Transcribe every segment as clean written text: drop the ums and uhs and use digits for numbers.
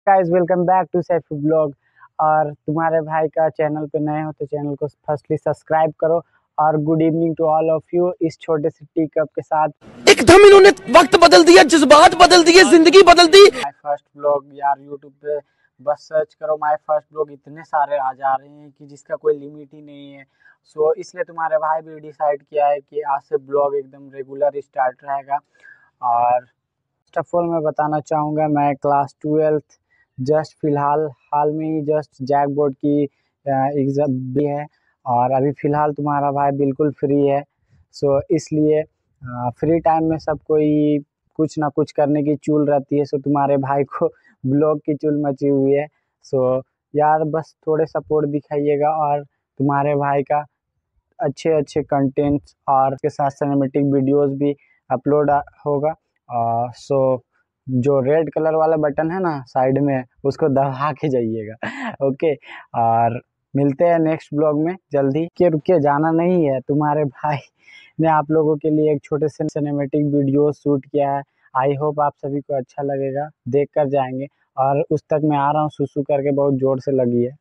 Guys welcome back to Saifi blog. और तुम्हारे भाई का चैनल पे नए हो तो चैनल को फर्स्टली सब्सक्राइब करो। और good evening to all of you. इस छोटे से टी कप के साथ एकदम इन्होंने वक्त बदल दिया, जज्बात बदल दिए, जिंदगी बदल दी। माय फर्स्ट ब्लॉग यार यूट्यूब पे बस सर्च करो माय फर्स्ट ब्लॉग, इतने सारे आ जा रहे हैं कि जिसका कोई लिमिट ही नहीं है। सो इसलिए तुम्हारे भाई भी डिसाइड किया है कि आज से ब्लॉग एकदम रेगुलर स्टार्ट रहेगा। और फर्स्ट ऑफ ऑल मैं बताना चाहूँगा, मैं क्लास 12th जस्ट फिलहाल हाल में ही जस्ट जैक बोर्ड की एग्ज़ाम भी है। और अभी फ़िलहाल तुम्हारा भाई बिल्कुल फ्री है। सो इसलिए फ्री टाइम में सब कोई कुछ ना कुछ करने की चूल रहती है। सो तुम्हारे भाई को ब्लॉग की चूल मची हुई है। सो यार बस थोड़े सपोर्ट दिखाइएगा और तुम्हारे भाई का अच्छे अच्छे कंटेंट्स और उसके साथ सिनेमेटिक वीडियोस भी अपलोड होगा। सो जो रेड कलर वाला बटन है ना साइड में, उसको दबा के जाइएगा। ओके, और मिलते हैं नेक्स्ट ब्लॉग में जल्दी। के रुके जाना नहीं है, तुम्हारे भाई ने आप लोगों के लिए एक छोटे से सिनेमेटिक वीडियो शूट किया है। आई होप आप सभी को अच्छा लगेगा, देख कर जाएंगे। और उस तक मैं आ रहा हूँ, सुसु करके बहुत जोर से लगी है।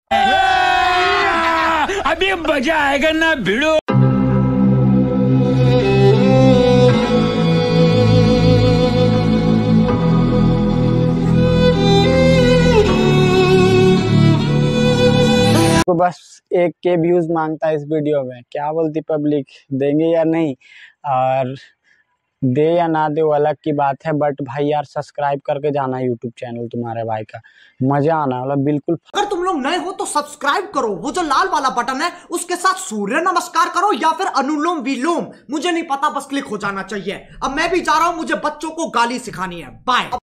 अभी मजा आएगा ना भिड़ो। तो बस 1K व्यूज मांगता है इस वीडियो में, क्या बोलती पब्लिक, देंगे या नहीं? और दे या ना दे वो अलग की बात है, बट भाई यार सब्सक्राइब करके जाना यूट्यूब चैनल तुम्हारे भाई का, मजा आना वाला बिल्कुल। अगर तुम लोग नए हो तो सब्सक्राइब करो, वो जो लाल वाला बटन है उसके साथ सूर्य नमस्कार करो या फिर अनुलोम विलोम, मुझे नहीं पता, बस क्लिक हो जाना चाहिए। अब मैं भी जा रहा हूं, मुझे बच्चों को गाली सिखानी है। बाय।